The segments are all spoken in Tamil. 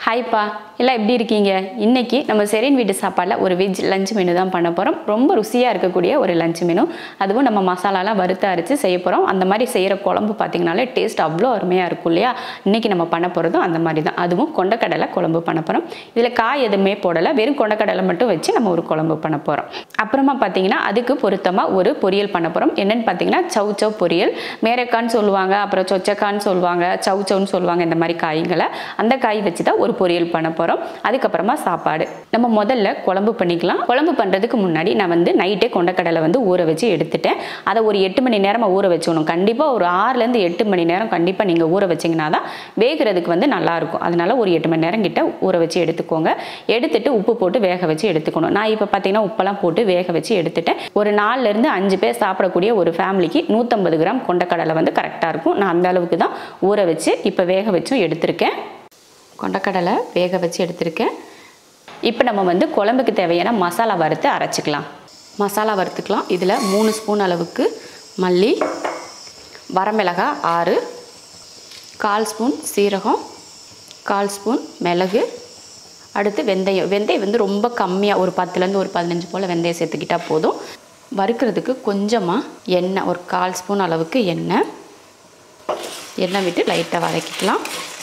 ஹாய்ப்பா எல்லாம் எப்படி இருக்கீங்க? இன்னைக்கு நம்ம செரின் வீட்டு சாப்பாடில் ஒரு வெஜ் லஞ்ச் மெனு தான் பண்ண போகிறோம். ரொம்ப ருசியாக இருக்கக்கூடிய ஒரு லஞ்ச் மெனு. அதுவும் நம்ம மசாலாலாம் வறுத்து அரைச்சி செய்ய போகிறோம். அந்த மாதிரி செய்கிற குழம்பு பார்த்திங்கனாலே டேஸ்ட் அவ்வளோ அருமையாக இருக்கும் இல்லையா? இன்றைக்கி நம்ம பண்ண போகிறதும் அந்த மாதிரி தான். அதுவும் கொண்டக்கடலை குழம்பு பண்ண போகிறோம். இதில் காய் எதுவுமே போடலை, வெறும் கொண்டக்கடலை மட்டும் வச்சு நம்ம ஒரு குழம்பு பண்ண போகிறோம். அப்புறமா பார்த்திங்கன்னா அதுக்கு பொருத்தமாக ஒரு பொரியல் பண்ண போகிறோம். என்னென்னு பார்த்தீங்கன்னா சவ் சவ் பொரியல், மேரக்கான்னு சொல்லுவாங்க, அப்புறம் சொச்சக்கான்னு சொல்லுவாங்க, சவ் சவ்னு சொல்லுவாங்க. இந்த மாதிரி காய்களை அந்த காய் வச்சு தான் ஒரு பொரியல் பண்ண போகிறோம். அதுக்கப்புறமா சாப்பாடு. நம்ம முதல்ல குழம்பு பண்ணிக்கலாம். குழம்பு பண்ணுறதுக்கு முன்னாடி நான் நைட்டே கொண்டக்கடலை ஊற வச்சு எடுத்துட்டேன். அதை ஒரு 8 மணி நேரமாக ஊற வச்சுக்கணும். கண்டிப்பாக ஒரு 6லேருந்து 8 மணி நேரம் கண்டிப்பாக நீங்கள் ஊற வச்சிங்கன்னா தான் வேகிறதுக்கு நல்லாயிருக்கும். அதனால் ஒரு 8 மணி நேரம் கிட்ட ஊற வச்சு எடுத்துக்கோங்க. எடுத்துட்டு உப்பு போட்டு வேக வச்சு எடுத்துக்கணும். நான் இப்போ பார்த்தீங்கன்னா உப்பெல்லாம் போட்டு வேக வச்சு எடுத்துட்டேன். ஒரு 4லேருந்து 5 பேர் சாப்பிடக்கூடிய ஒரு ஃபேமிலிக்கு 150 கிராம் கொண்டக்கடலை கரெக்டாக இருக்கும். நான் அந்த அளவுக்கு தான் ஊற வச்சு இப்போ வேக வச்சும் எடுத்திருக்கேன். கொண்டக்கடலை வேக வச்சு எடுத்திருக்கேன். இப்போ நம்ம குழம்புக்கு தேவையான மசாலா வறுத்து அரைச்சிக்கலாம். மசாலா வறுத்துக்கலாம். இதில் 3 ஸ்பூன் அளவுக்கு மல்லி, வரமிளகாய் 6, 1/4 ஸ்பூன் சீரகம், 1/4 ஸ்பூன் மிளகு, அடுத்து வெந்தயம். வெந்தயம் ரொம்ப கம்மியாக ஒரு 10லேருந்து ஒரு 15 போல் வெந்தயம் சேர்த்துக்கிட்டால் போதும். வறுக்கிறதுக்கு கொஞ்சமாக எண்ணெய், ஒரு 1/4 ஸ்பூன் அளவுக்கு எண்ணெய் விட்டு லைட்டாக வதக்கிக்கலாம்.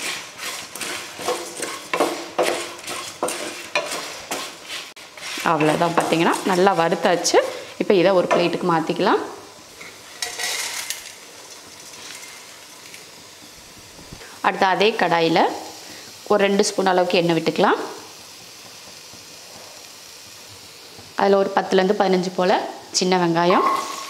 அவ்வளோதான். பார்த்தீங்கன்னா நல்லா வறுத்தாச்சு. இப்போ இதை ஒரு பிளேட்டுக்கு மாற்றிக்கலாம். அடுத்து அதே கடாயில் ஒரு 2 ஸ்பூன் அளவுக்கு எண்ணெய் விட்டுக்கலாம். அதில் ஒரு 10லேருந்து 15 போல் சின்ன வெங்காயம்,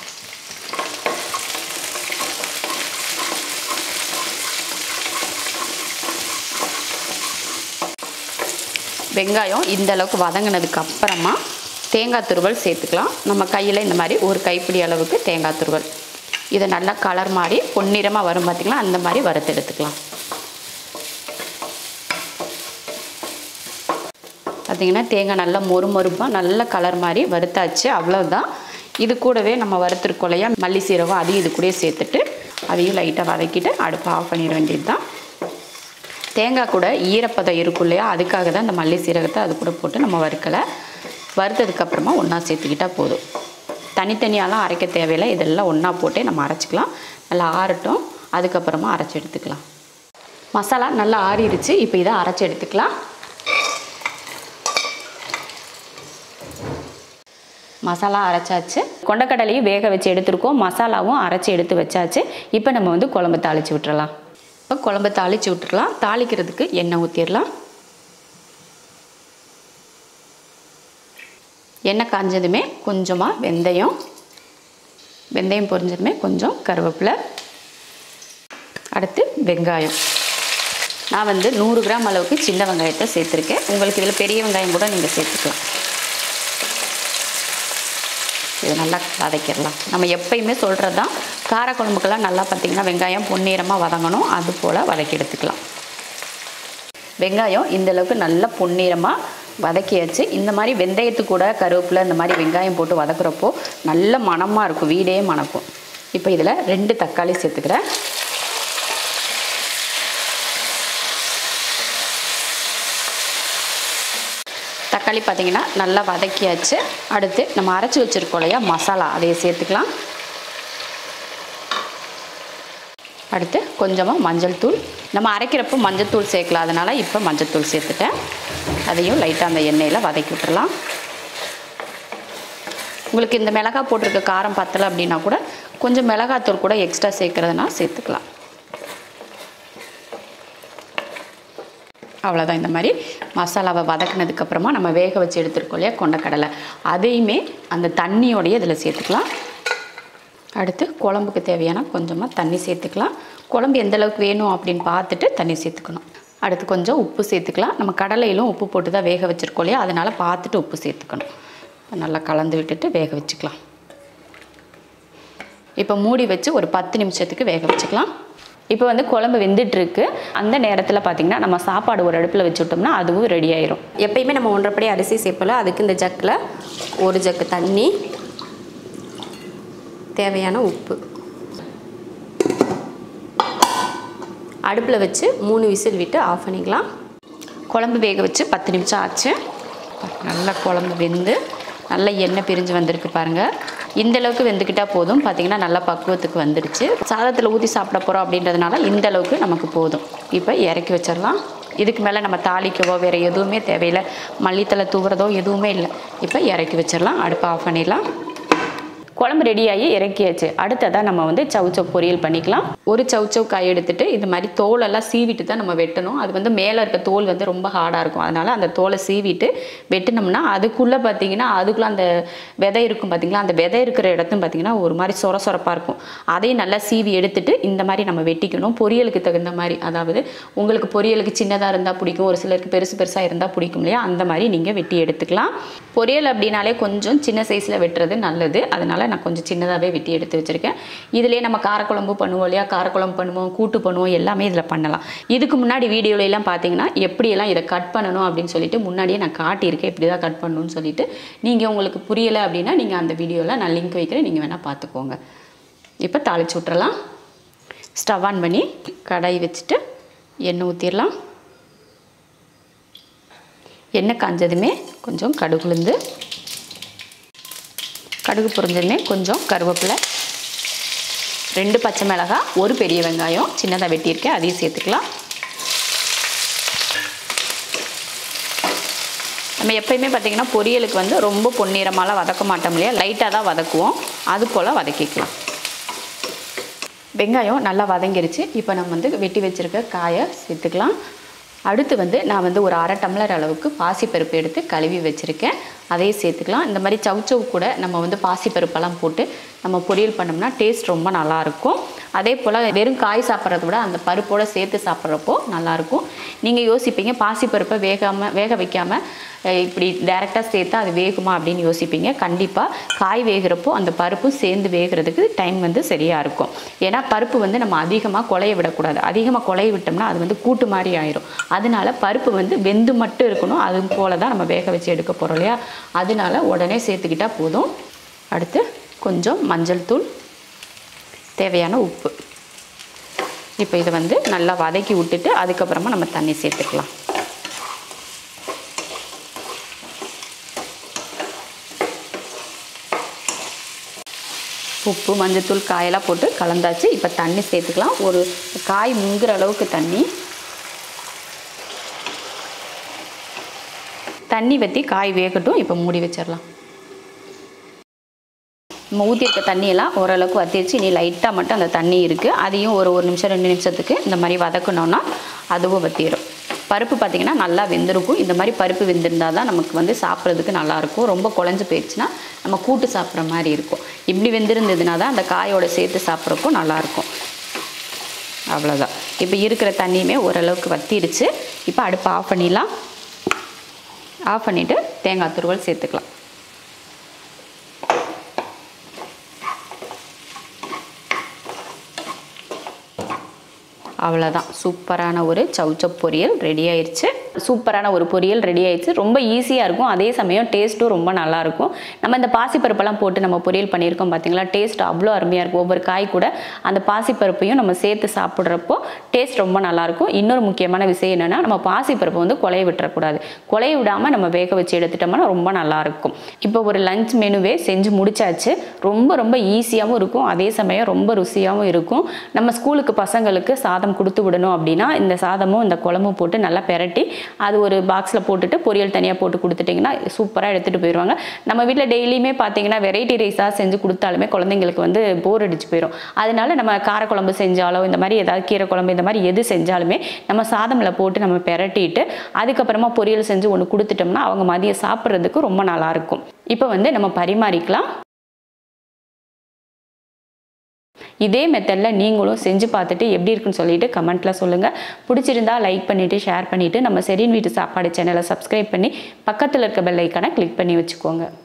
வெங்காயம் இந்த அளவுக்கு வதங்கினதுக்கு அப்புறமா தேங்காய் துருவல் சேர்த்துக்கலாம். நம்ம கையில் இந்த மாதிரி ஒரு கைப்பிடி அளவுக்கு தேங்காய் துருவல். இதை நல்லா கலர் மாதிரி பொன்னிறமாக வரும் பார்த்திங்களா, அந்த மாதிரி வறுத்து எடுத்துக்கலாம். பார்த்திங்கன்னா தேங்காய் நல்லா மொறுமொறுப்பாக நல்ல கலர் மாதிரி வறுத்தாச்சு. அவ்வளோதான். இது கூடவே நம்ம வறுத்துருக்கோம் இல்லையா மல்லி சீரகம், அதையும் இது கூட சேர்த்துட்டு அதையும் லைட்டாக வதக்கிட்டு அடுப்பை ஆஃப் பண்ணிட வேண்டியது தான். தேங்காய் கூட ஈரப்பதம் இருக்கும் இல்லையா, அதுக்காக தான் இந்த மல்லி சீரகத்தை அது கூட போட்டு நம்ம வறுக்கலை. வறுத்ததுக்கப்புறமா ஒன்றா சேர்த்துக்கிட்டால் போதும். தனித்தனியாலாம் அரைக்க தேவையில்லை. இதெல்லாம் ஒன்றா போட்டே நம்ம அரைச்சிக்கலாம். நல்லா ஆறட்டும், அதுக்கப்புறமா அரைச்சி எடுத்துக்கலாம். மசாலா நல்லா ஆறிடுச்சு. இப்போ இதை அரைச்சி எடுத்துக்கலாம். மசாலா அரைச்சாச்சு. கொண்டக்கடலையும் வேக வச்சு எடுத்துருக்கோம். மசாலாவும் அரைச்சி எடுத்து வச்சாச்சு. இப்போ நம்ம குழம்பு தாளித்து விட்டுறலாம். இப்போ குழம்பு தாளித்து விட்டுடலாம். தாளிக்கிறதுக்கு எண்ணெய் ஊற்றிடலாம். எண்ணெய் காஞ்சதுமே கொஞ்சமாக வெந்தயம் பொரிஞ்சதுமே கொஞ்சம் கருவேப்பிலை, அடுத்து வெங்காயம். நான் 100 கிராம் அளவுக்கு சின்ன வெங்காயத்தை சேர்த்துருக்கேன். உங்களுக்கு இதில் பெரிய வெங்காயம் கூட நீங்கள் சேர்த்துக்கலாம். இது நல்லா வதக்கிடலாம். நம்ம எப்பயுமே சொல்கிறது தான், காரக்குழம்புக்கெல்லாம் நல்லா பார்த்திங்கன்னா வெங்காயம் பொன்னிறமாக வதங்கணும். அது போல் வதக்கி எடுத்துக்கலாம். வெங்காயம் இந்தளவுக்கு நல்லா பொன்னிறமாக வதக்கியாச்சு. இந்த மாதிரி வெந்தயத்து கூட கருவேப்பிலை இந்த மாதிரி வெங்காயம் போட்டு வதக்குறப்போ நல்ல மணமாக இருக்கும், வீடே மணக்கும். இப்போ இதில் 2 தக்காளி சேர்த்துக்கிறேன். தக்காளி பார்த்திங்கன்னா நல்லா வதக்கியாச்சு. அடுத்து நம்ம அரைச்சி வச்சுருக்கோம் இல்லையா மசாலா, அதையை சேர்த்துக்கலாம். அடுத்து கொஞ்சமாக மஞ்சள் தூள். நம்ம அரைக்கிறப்போ மஞ்சள் தூள் சேர்க்கலாம், அதனால் இப்போ மஞ்சள் தூள் சேர்த்துட்டேன். அதையும் லைட்டாக அந்த எண்ணெயில் வதக்கி விட்டுறலாம். உங்களுக்கு இந்த மிளகாய் போட்டிருக்க காரம் பத்தலை அப்படின்னா கூட கொஞ்சம் மிளகாத்தூள் கூட எக்ஸ்ட்ரா சேர்க்குறதுனா சேர்த்துக்கலாம். அவ்வளோதான். இந்த மாதிரி மசாலாவை வதக்கினதுக்கப்புறமா நம்ம வேக வச்சு எடுத்துருக்கோம் இல்லையா கொண்டக்கடலை, அதையுமே அந்த தண்ணியோடையே இதில் சேர்த்துக்கலாம். அடுத்து குழம்புக்கு தேவையான கொஞ்சமாக தண்ணி சேர்த்துக்கலாம். குழம்பு எந்த அளவுக்கு வேணும் அப்படின்னு பார்த்துட்டு தண்ணி சேர்த்துக்கணும். அடுத்து கொஞ்சம் உப்பு சேர்த்துக்கலாம். நம்ம கடலையிலும் உப்பு போட்டு தான் வேக வச்சுருக்கோம் இல்லையா, அதனால் பார்த்துட்டு உப்பு சேர்த்துக்கணும். நல்லா கலந்து விட்டுட்டு வேக வச்சுக்கலாம். இப்போ மூடி வச்சு ஒரு 10 நிமிஷத்துக்கு வேக வச்சுக்கலாம். இப்போ குழம்பு வெந்துட்டுருக்கு. அந்த நேரத்தில் பார்த்திங்கன்னா நம்ம சாப்பாடு ஒரு அடுப்பில் வச்சுட்டோம்னா அதுவும் ரெடி ஆயிரும். எப்பயுமே நம்ம 1.5 படி அரிசி சேர்ப்போம். அதுக்கு இந்த ஜக்கில் 1 ஜக்கு தண்ணி, தேவையான உப்பு, அடுப்பில் வச்சு 3 விசில் விட்டு ஆஃப் பண்ணிக்கலாம். குழம்பு வேக வச்சு 10 நிமிஷம் ஆச்சு. நல்லா குழம்பு வெந்து நல்லா எண்ணெய் பிரிஞ்சு வந்திருக்கு பாருங்கள். இந்த அளவுக்கு வெந்துக்கிட்டால் போதும். பார்த்திங்கன்னா நல்லா பக்குவத்துக்கு வந்துடுச்சு. சாதத்தில் ஊற்றி சாப்பிட போகிறோம் அப்படின்றதுனால இந்த அளவுக்கு நமக்கு போதும். இப்போ இறக்கி வச்சிடலாம். இதுக்கு மேலே நம்ம தாளிக்கவோ வேறு எதுவுமே தேவையில்லை. மல்லித்தலை தூவுறதோ எதுவுமே இல்லை. இப்போ இறக்கி வச்சிடலாம். அடுப்பை ஆஃப் பண்ணிடலாம். குழம்பு ரெடியாகி இறக்கியாச்சு. அடுத்ததாக நம்ம வந்து சவுச்சவ் பொரியல் பண்ணிக்கலாம். ஒரு சவுச்சவ் காய் எடுத்துகிட்டு இந்த மாதிரி தோலெல்லாம் சீவிட்டு தான் நம்ம வெட்டணும். அது வந்து மேலே இருக்க தோல் வந்து ரொம்ப ஹார்டாக இருக்கும். அதனால் அந்த தோலை சீவிட்டு வெட்டினோம்னா அதுக்குள்ளே பார்த்திங்கன்னா அதுக்குள்ளே அந்த விதை இருக்கும் பார்த்திங்களா, அந்த விதை இருக்கிற இடத்தும் பார்த்திங்கன்னா ஒரு மாதிரி சொரப்பாக இருக்கும். அதையும் நல்லா சீவி எடுத்துட்டு இந்த மாதிரி நம்ம வெட்டிக்கணும். பொரியலுக்கு தகுந்த மாதிரி, அதாவது உங்களுக்கு பொரியலுக்கு சின்னதாக இருந்தால் பிடிக்கும், ஒரு சிலருக்கு பெருசாக இருந்தால் பிடிக்கும் இல்லையா, அந்த மாதிரி நீங்கள் வெட்டி எடுத்துக்கலாம். பொரியல் அப்படின்னாலே கொஞ்சம் சின்ன சைஸில் வெட்டுறது நல்லது. அதனால் நான் கொஞ்சம் சின்னதாகவே வெட்டி எடுத்து வச்சுருக்கேன். இதிலே நம்ம காரக்குழம்பு பண்ணுவோம் இல்லையா, காரக்குழம்பு பண்ணுவோம், கூட்டு பண்ணுவோம், எல்லாமே இதில் பண்ணலாம். இதுக்கு முன்னாடி வீடியோலாம் பார்த்தீங்கன்னா எப்படியெல்லாம் இதை கட் பண்ணணும் அப்படின்னு சொல்லிட்டு முன்னாடியே நான் காட்டியிருக்கேன். இப்படி தான் கட் பண்ணணும்னு சொல்லிட்டு. நீங்கள் உங்களுக்கு புரியலை அப்படின்னா நீங்கள் அந்த வீடியோவில் நான் லிங்க் வைக்கிறேன், நீங்கள் வேணால் பார்த்துக்கோங்க. இப்போ தாளிச்சு விட்றலாம். ஸ்டவ் ஆன் பண்ணி கடாய் வச்சுட்டு எண்ணெய் ஊற்றிடலாம். எண்ணெய் காஞ்சதுமே கொஞ்சம் கடுகுளுந்து, கடுகு பொரிஞ்சதுமே கொஞ்சம் கருவேப்பிலை, 2 பச்சை மிளகாய், 1 பெரிய வெங்காயம் சின்னதாக வெட்டியிருக்கேன், அதையும் சேர்த்துக்கலாம். நம்ம எப்பயுமே பார்த்திங்கன்னா பொரியலுக்கு வந்து ரொம்ப பொன்னிறமாலாம் வதக்க மாட்டோம் இல்லையா, லைட்டாக தான் வதக்குவோம். அது போல் வதக்கிக்கலாம். வெங்காயம் நல்லா வதங்கிருச்சு. இப்போ நம்ம வந்து வெட்டி வச்சுருக்க காயை சேர்த்துக்கலாம். அடுத்து வந்து நான் வந்து ஒரு 1/2 டம்ளர் அளவுக்கு பாசிப்பருப்பு எடுத்து கழுவி வச்சுருக்கேன், அதையும் சேர்த்துக்கலாம். இந்த மாதிரி சவுச்சவு கூட நம்ம வந்து பாசிப்பருப்பெல்லாம் போட்டு நம்ம பொரியல் பண்ணோம்னா டேஸ்ட் ரொம்ப நல்லாயிருக்கும். அதே போல் வெறும் காய் சாப்பிட்றத விட அந்த பருப்போடு சேர்த்து சாப்பிட்றப்போ நல்லாயிருக்கும். நீங்கள் யோசிப்பீங்க பாசிப்பருப்பை வேக வைக்காமல் இப்படி டைரெக்டாக சேர்த்தா அது வேகுமா அப்படின்னு யோசிப்பீங்க. கண்டிப்பாக காய் வேகிறப்போ அந்த பருப்பும் சேர்ந்து வேகிறதுக்கு டைம் வந்து சரியாக இருக்கும். ஏன்னா பருப்பு வந்து நம்ம அதிகமாக குழைய விடக்கூடாது. அதிகமாக குழைய விட்டோம்னா அது வந்து கூட்டு மாதிரி ஆயிரும். அதனால பருப்பு வந்து வெந்து மட்டும் இருக்கணும். அது போல தான் நம்ம வேக வச்சு எடுக்க போகிறோம் இல்லையா, அதனால உடனே சேர்த்துக்கிட்டால் போதும். அடுத்து கொஞ்சம் மஞ்சள் தூள், தேவையான உப்பு. இப்போ இதை வந்து நல்லா வதக்கி விட்டுட்டு அதுக்கப்புறமா நம்ம தண்ணி சேர்த்துக்கலாம். உப்பு மஞ்சத்தூள் காயெல்லாம் போட்டு கலந்தாச்சு. இப்போ தண்ணி சேர்த்துக்கலாம். ஒரு காய் முங்குற அளவுக்கு தண்ணி வற்றி காய் வேகட்டும். இப்போ மூடி வச்சிடலாம். நம்ம ஊற்றிருக்க தண்ணியெல்லாம் ஓரளவுக்கு வற்றிடுச்சு. இனி லைட்டாக மட்டும் அந்த தண்ணி இருக்குது, அதையும் ஒரு நிமிஷம் 2 நிமிஷத்துக்கு இந்த மாதிரி வதக்கணுன்னா அதுவும் வற்றிடும். பருப்பு பார்த்திங்கன்னா நல்லா வெந்திருக்கும். இந்த மாதிரி பருப்பு வெந்திருந்தால் தான் நமக்கு வந்து சாப்பிட்றதுக்கு நல்லாயிருக்கும். ரொம்ப குழஞ்சி போயிடுச்சுன்னா நம்ம கூட்டு சாப்பிட்ற மாதிரி இருக்கும். இப்படி வெந்திருந்ததுனா தான் அந்த காயோட சேர்த்து சாப்பிட்றப்போ நல்லாயிருக்கும். அவ்வளோதான். இப்போ இருக்கிற தண்ணியுமே ஓரளவுக்கு வற்றிடுச்சு. இப்போ அடுப்பை ஆஃப் பண்ணிடலாம். ஆஃப் பண்ணிவிட்டு தேங்காய் துருவல் சேர்த்துக்கலாம். அவ்வளோதான். சூப்பரான ஒரு சவுச்சவ் பொரியல் ரெடி ஆயிடுச்சு. சூப்பரான ஒரு பொரியல் ரெடி ஆயிடுச்சு. ரொம்ப ஈஸியாக இருக்கும், அதே சமயம் டேஸ்ட்டும் ரொம்ப நல்லாயிருக்கும். நம்ம இந்த பாசிப்பருப்பெல்லாம் போட்டு நம்ம பொரியல் பண்ணியிருக்கோம் பார்த்தீங்களா, டேஸ்ட் அவ்வளோ அருமையாக இருக்கும். ஒவ்வொரு காய் கூட அந்த பாசிப்பருப்பையும் நம்ம சேர்த்து சாப்பிட்றப்போ டேஸ்ட் ரொம்ப நல்லாயிருக்கும். இன்னொரு முக்கியமான விஷயம் என்னென்னா, நம்ம பாசிப்பருப்பை வந்து குழைய விட்டுறக்கூடாது. குழைய விடாமல் நம்ம வேக வச்சு எடுத்துட்டோம்னா ரொம்ப நல்லாயிருக்கும். இப்போ ஒரு லஞ்ச் மெனுவே செஞ்சு முடிச்சாச்சு. ரொம்ப ஈஸியாகவும் இருக்கும், அதே சமயம் ரொம்ப ருசியாகவும் இருக்கும். நம்ம ஸ்கூலுக்கு பசங்களுக்கு சாதம் கொடுத்து விடணும் அப்படின்னா இந்த சாதமும் இந்த குழம்பும் போட்டு நல்லா பெரட்டி அது ஒரு பாக்ஸில் போட்டுட்டு பொரியல் தனியாக போட்டு கொடுத்துட்டிங்கன்னா சூப்பராக எடுத்துகிட்டு போயிடுவாங்க. நம்ம வீட்டில் டெய்லியுமே பார்த்தீங்கன்னா வெரைட்டி ரைஸாக செஞ்சு கொடுத்தாலுமே குழந்தைங்களுக்கு வந்து போர் அடிச்சு போயிடும். அதனால நம்ம காரக்குழம்பு செஞ்சாலோ இந்த மாதிரி ஏதாவது கீரை குழம்பு இந்த மாதிரி எது செஞ்சாலுமே நம்ம சாதமில் போட்டு நம்ம பெரட்டிட்டு அதுக்கப்புறமா பொரியல் செஞ்சு ஒன்று கொடுத்துட்டோம்னா அவங்க மதியம் சாப்பிட்றதுக்கு ரொம்ப நல்லாயிருக்கும். இப்போ வந்து நம்ம பரிமாறிக்கலாம். இதே மெத்தடில் நீங்களும் செஞ்சு பார்த்துட்டு எப்படி இருக்குன்னு சொல்லிட்டு கமெண்ட்டில் சொல்லுங்கள். பிடிச்சிருந்தா லைக் பண்ணிவிட்டு ஷேர் பண்ணிவிட்டு நம்ம ஷெரின் வீட்டு சாப்பாடு சேனலை சப்ஸ்கிரைப் பண்ணி பக்கத்தில் இருக்க பெல் ஐக்கானை கிளிக் பண்ணி வச்சுக்கோங்க.